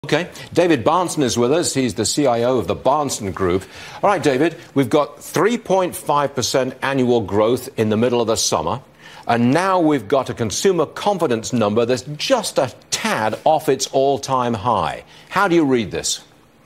Okay, David Bahnsen is with us. He's the CIO of the Bahnsen Group. All right, David, we've got 3.5% annual growth in the middle of the summer, and now we've got a consumer confidence number that's just a tad off its all-time high. How do you read this?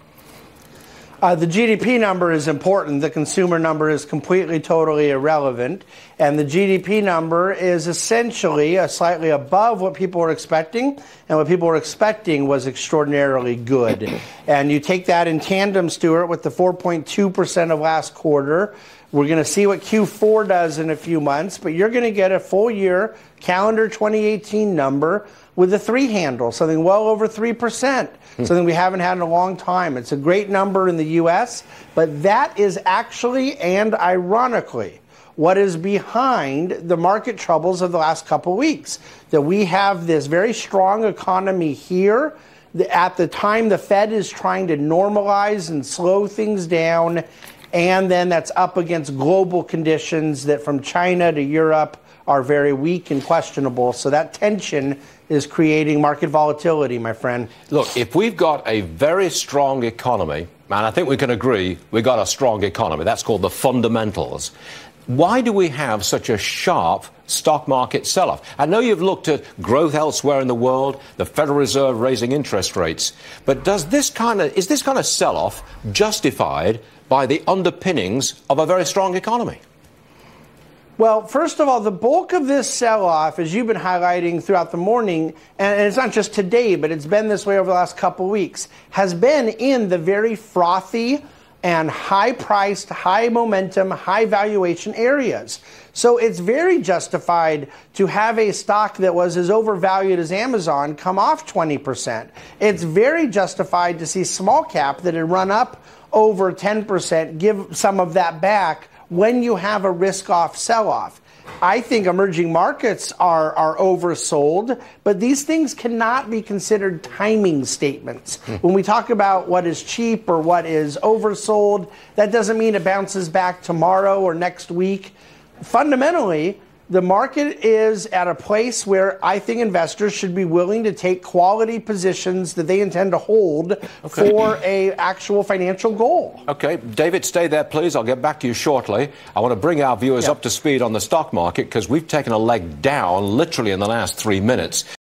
The GDP number is important. The consumer number is completely, totally irrelevant. And the GDP number is essentially slightly above what people were expecting. And what people were expecting was extraordinarily good. And you take that in tandem, Stuart, with the 4.2% of last quarter. We're going to see what Q4 does in a few months, but you're going to get a full year calendar 2018 number with a 3 handle, something well over 3%, something we haven't had in a long time. It's a great number in the U.S., but that is actually and ironically what is behind the market troubles of the last couple of weeks. That we have this very strong economy here. At the time, the Fed is trying to normalize and slow things down, and then that's up against global conditions that from China to Europe are very weak and questionable. So that tension is creating market volatility, my friend. Look, if we've got a very strong economy, and I think we can agree we've got a strong economy, that's called the fundamentals, why do we have such a sharp stock market sell-off? I know you've looked at growth elsewhere in the world, the Federal Reserve raising interest rates, but is this kind of sell-off justified by the underpinnings of a very strong economy? Well, first of all, the bulk of this sell-off, as you've been highlighting throughout the morning, and it's not just today, but it's been this way over the last couple of weeks, has been in the very frothy and high-priced, high-momentum, high-valuation areas. So it's very justified to have a stock that was as overvalued as Amazon come off 20%. It's very justified to see small cap that had run up over 10% give some of that back when you have a risk-off sell-off. I think emerging markets are oversold, but these things cannot be considered timing statements. When we talk about what is cheap or what is oversold, that doesn't mean it bounces back tomorrow or next week. Fundamentally, the market is at a place where I think investors should be willing to take quality positions that they intend to hold for a actual financial goal. Okay, David, stay there, please. I'll get back to you shortly. I want to bring our viewers up to speed on the stock market because we've taken a leg down literally in the last 3 minutes.